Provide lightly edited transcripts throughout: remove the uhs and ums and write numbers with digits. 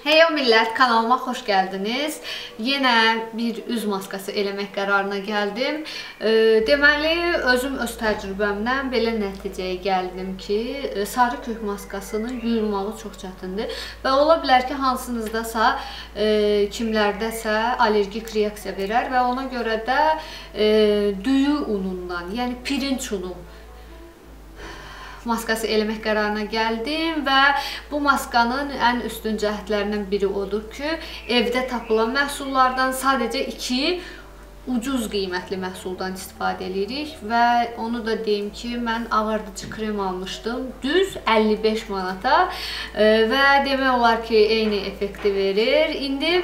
Hey o millət, kanalıma xoş gəldiniz. Yenə bir üz maskası eləmək qərarına gəldim. Deməli, özüm öz təcrübəmdən belə nəticəyə gəldim ki, sarı kök maskasının yuyulmağı çox çətindir. Və ola bilər ki, hansınızdasa, kimlərdəsə allergik reaksiya verər və ona görə də düyü unundan, yəni pirinç unu maskası eləmək qərarına gəldim və bu maskanın ən üstün cəhətlərindən biri odur ki, evdə tapılan məhsullardan sadəcə 2 ucuz qiymətli məhsuldan istifadə edirik və onu da deyim ki, mən ağardıcı krem almışdım düz 55 manata və demək olar ki, eyni effekti verir. İndi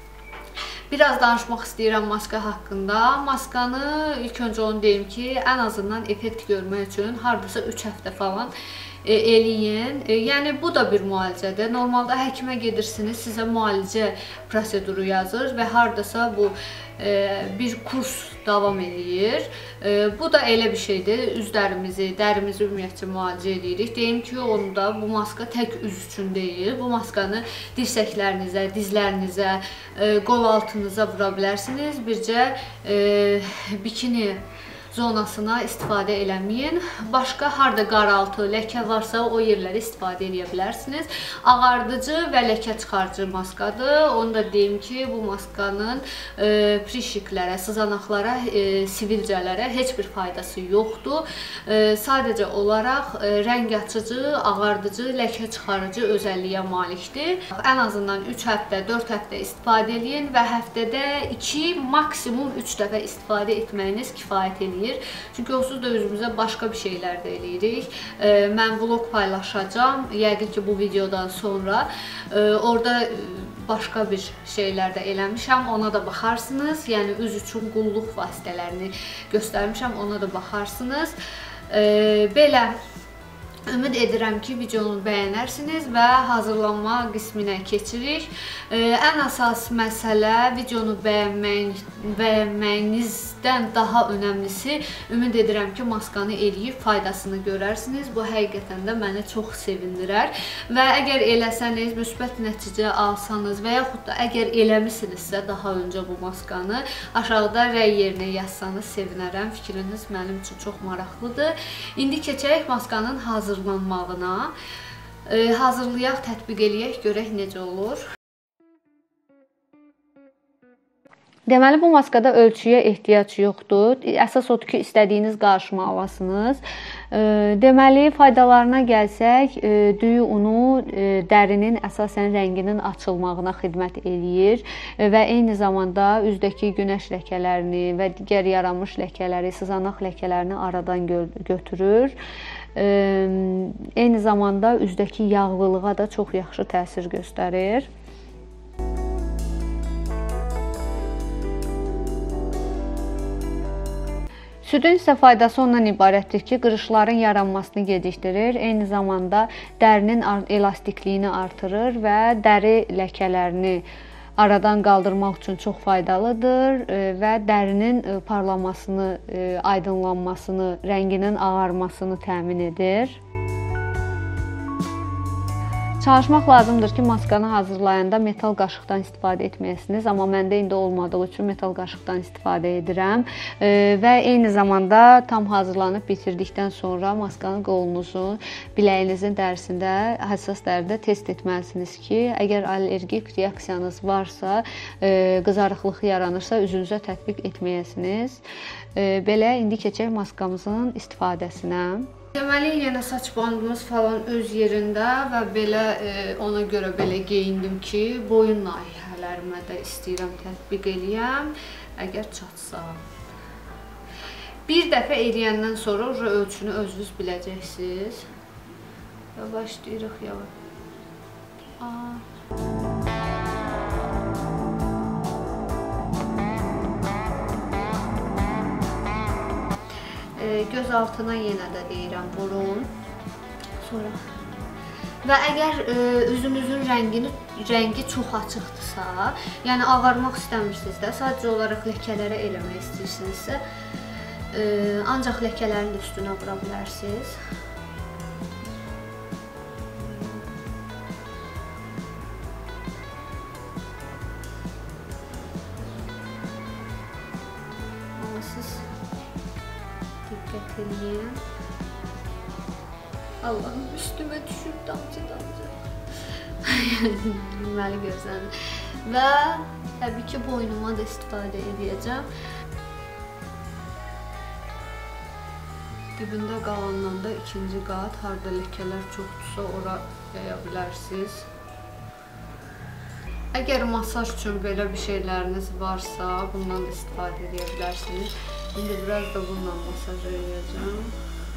biraz danışmaq istəyirəm maska haqqında. Maskanı ilk öncə onu deyim ki, ən azından effekt görmək üçün hardasa 3 həftə falan eləyin. Yəni bu da bir müalicədir. Normalda həkimə gedirsiniz, sizə müalicə proseduru yazır və hardasa bu bir kurs davam edir. Bu da elə bir şeydir. Üzlərimizi, dərimizi ümumiyyətcə müalicə edirik. Deyim ki, onda bu maska tək üz üçün deyil. Bu maskanı dirsəklərinizə, dizlərinizə, qol altınıza vura bilərsiniz. Bircə bikini zonasına istifadə eləməyin. Başqa harda qaraltı, ləkə varsa o yerləri istifadə edə bilərsiniz. Ağardıcı və ləkə çıxarıcı maskadır. Onu da deyim ki, bu maskanın prişiklərə, sızanaqlara, sivilcələrə heç bir faydası yoxdur. Sadəcə olaraq rəng açıcı, ağardıcı, ləkə çıxarıcı özəlliyə malikdir. Ən azından 3 həftə, 4 həftə istifadə edin və həftədə 2, maksimum 3 dəfə istifadə etməyiniz kifayət edir. Çünki onsuz da özümüzə başqa bir şeylər də eləyirik. Mən vlog paylaşacağım, yəqin ki bu videodan sonra. Orada başqa bir şeylər də eləmişəm, ona da baxarsınız. Yəni üz üçün qulluq vasitələrini göstərmişəm, ona da baxarsınız. Belə ümid edirəm ki, videonu bəyənərsiniz və hazırlanma qisminə keçirik. Ən əsas məsələ videonu bəyənməyinizdən daha önəmlisi, ümid edirəm ki, maskanı eləyib faydasını görərsiniz. Bu həqiqətən də məni çox sevindirər və əgər eləsəniz, müsbət nəticə alsanız və yaxud da əgər eləmisinizsə daha öncə bu maskanı aşağıda rəy yerinə yazsanız sevinərəm. Fikriniz mənim üçün çox maraqlıdır. İndi keçək maskanın hazırlanmağına. Hazırlayaq, tətbiq eləyək, görək necə olur. Deməli, bu maskada ölçüyə ehtiyac yoxdur. Əsas odur ki, istədiyiniz qarışımı alasınız. Deməli, faydalarına gəlsək, düyü unu dərinin əsasən rənginin açılmağına xidmət eləyir və eyni zamanda üzdəki günəş ləkələrini və digər yaranmış ləkələri, sızanaq ləkələrini aradan götürür. Eyni zamanda üzdəki yağlılığa da çox yaxşı təsir göstərir. Südün isə faydası ondan ibarətdir ki, qırışların yaranmasını gecikdirir, eyni zamanda dərinin elastikliyini artırır və dəri ləkələrini aradan qaldırmaq üçün çox faydalıdır və dərinin parlamasını, aydınlanmasını, rənginin ağarmasını təmin edir. Çalışmaq lazımdır ki, maskanı hazırlayanda metal qaşıqdan istifadə etməyəsiniz, amma məndə indi olmadığı üçün metal qaşıqdan istifadə edirəm və eyni zamanda tam hazırlanıb bitirdikdən sonra maskanın qolunuzun, biləyinizin dərisində, həssas dəridə test etməlisiniz ki, əgər allergik reaksiyanız varsa, qızarıqlıq yaranırsa, üzünüzə tətbiq etməyəsiniz. Belə, indi keçək maskamızın istifadəsinə. Deməli, yenə saç bandımız falan öz yerində və belə ona görə belə geyindim ki, boyun nahiyələrimə də istəyirəm tətbiq eləyəm, əgər çatsa. Bir dəfə eləyəndən sonra ölçünü özünüz biləcəksiniz. Və başlayırıq yavaş. Göz altına yenə də deyirəm, vurun. Sonra. Və əgər üzünüzün rəngi çox açıqdırsa, yəni ağarmaq istəmirsinizsə, sadəcə olaraq ləkələrə eləmək istəyirsinizsə, ancaq ləkələrin üstünə vura bilərsiniz. eləyim. Allahım, üstümə düşür damcı. Deməli görsənir. Və təbii ki, boynuma da istifadə edəcəm. Dibində qalandan da ikinci qat, harda ləkələr çoxdursa ora yaya bilərsiniz. Əgər masaj üçün belə bir şeyləriniz varsa, bundan da istifadə edə bilərsiniz. İndi biraz da bununla masaj edəcəm.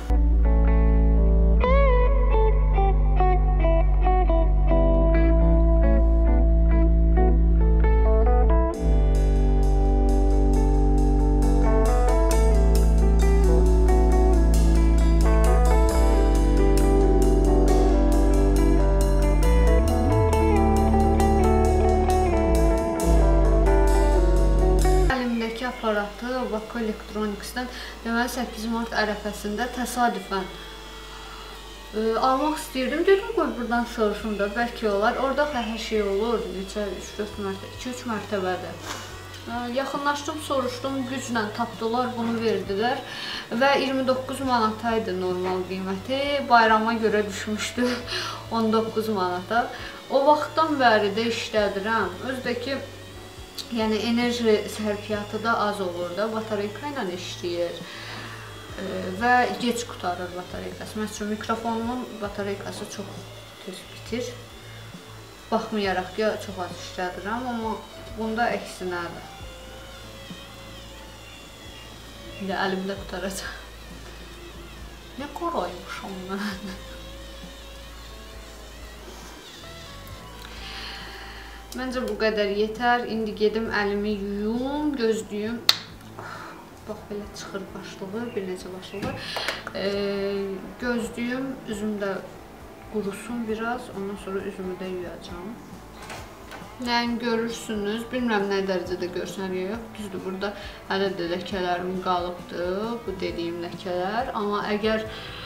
Aparatı Vaco Electronics'dən deməli 8 mart ərəfəsində təsadüfən almaq istəyirdim. Dedim qoy buradan soruşum da, bəlkə olar. Orada hər şey olur. Neçə 3-4 mərtəbə, 2-3 mərtəbədir. Yaxınlaşdım, soruşdum, güclə tapdılar, bunu verdilər və 29 manata idi normal qiyməti. Bayrama görə düşmüşdü 19 manata. O vaxtdan bəri də işlədirəm. Özdəki yəni enerji sərfiyyatı da az olur da, batareyka ilə işləyir və gec qutarır batareykası. Məsələn, mikrofonumun batareykası çox tez bitir. Baxmayaraq ki, çox az işlədirəm, amma bunda əksinədir. İndi əlimdə qutaracaq. Nə qoraymışam mən? Məncə bu qədər yetər. İndi gedim əlimi yuyum, gözlüyüm. Bax, belə çıxır başlığı, bir necə başlığı. Gözlüyüm, üzüm də qurusun biraz. Ondan sonra üzümü də yuyacağım. Yəni görürsünüz, bilmirəm nə dərəcədə görsənir yox. Düzdür, burada hələ də ləkələrim qalıbdır, bu dediyim ləkələr. Amma əgər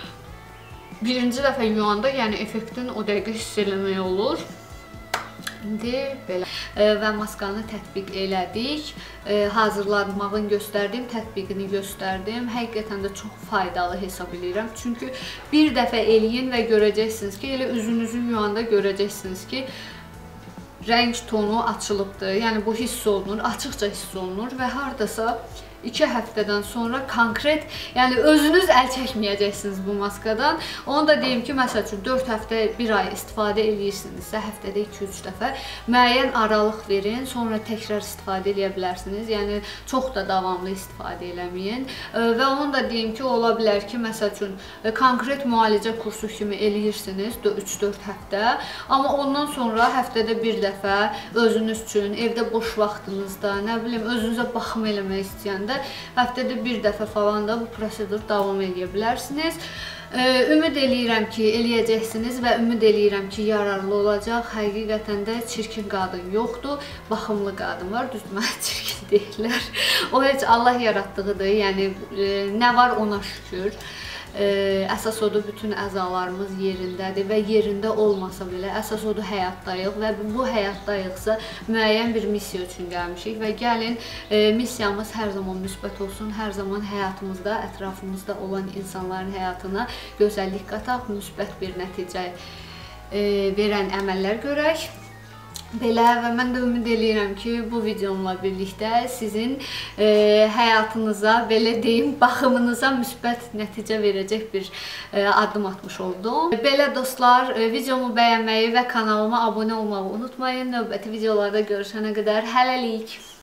birinci dəfə yuyanda, yəni effektin o dəqiqə hiss eləmək olur. İndi belə və maskanı tətbiq elədik. Hazırlanmağını göstərdim, tətbiqini göstərdim. Həqiqətən də çox faydalı hesab edirəm. Çünki bir dəfə eləyin və görəcəksiniz ki, elə üzünüzü yuyanda görəcəksiniz ki, rəng tonu açılıbdır. Yəni bu hiss olunur, açıqca hiss olunur və hardasa 2 həftədən sonra konkret, yəni özünüz əl çəkməyəcəksiniz bu maskadan. Onu da deyim ki, məsəl üçün 4 həftə, 1 ay istifadə edirsinizsə, həftədə 2-3 dəfə müəyyən aralıq verin, sonra təkrar istifadə edə bilərsiniz. Yəni çox da davamlı istifadə eləməyin. Və onu da deyim ki, ola bilər ki, məsəl üçün konkret müalicə kursu kimi eləyirsiniz 3-4 həftə, amma ondan sonra həftədə 1 dəfə özünüz üçün, evdə boş vaxtınızda, nə bilim, özünüzə baxım eləmək istəyəndə həftədə 1 dəfə falan da bu prosedur davam edə bilərsiniz. Ümid eləyirəm ki, eləyəcəksiniz və ümid eləyirəm ki, yararlı olacaq. Həqiqətən də çirkin qadın yoxdur, baxımlı qadın var. Düzdür, mənə çirkin deyirlər. O heç Allah yaratdığıdır, yəni nə var ona şükür. Əsas odur, bütün əzalarımız yerindədir və yerində olmasa belə əsas odur həyatdayıq və bu həyatdayıqsa müəyyən bir missiya üçün gəlmişik və gəlin missiyamız hər zaman müsbət olsun, hər zaman həyatımızda, ətrafımızda olan insanların həyatına gözəllik qataq, müsbət bir nəticə verən əməllər görək. Belə və mən də ümid eləyirəm ki, bu videomla birlikdə sizin həyatınıza, belə deyim, baxımınıza müsbət nəticə verəcək bir addım atmış oldum. Belə dostlar, videomu bəyənməyi və kanalıma abunə olmağı unutmayın. Növbəti videolarda görüşənə qədər hələlik.